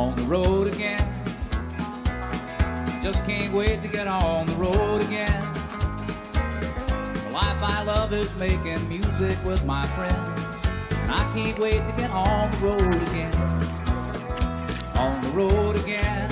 On the road again. Just can't wait to get on the road again. The life I love is making music with my friends, and I can't wait to get on the road again. On the road again.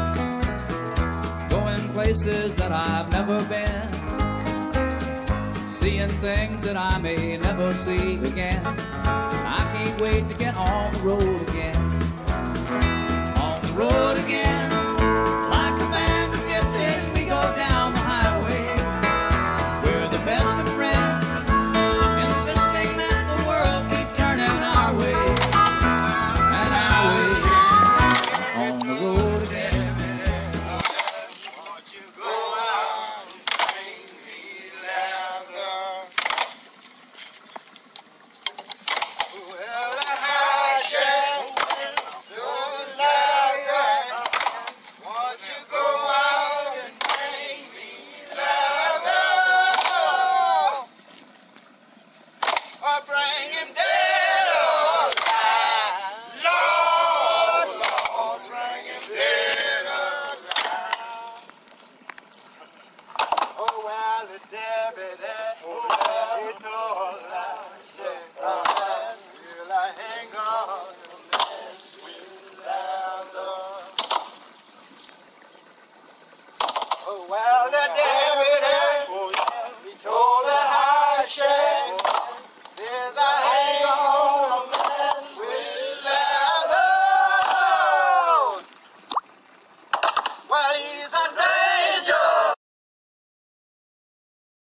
Going places that I've never been, seeing things that I may never see again. I can't wait to get on the road again. On the road again. Like a band of gypsies, we go down the highway. We're the best of friends, insisting that the world keep turning our way. And our way. On the road again. Won't you go out and bring me leather? Well, I said, don't lie. Won't you go out and bring me leather? Or bring him dead or alive. Lord, Lord, bring him dead or alive. Oh, well, the Debbie, that it all I said, will I hang on to this sweet leather? Oh, well, the day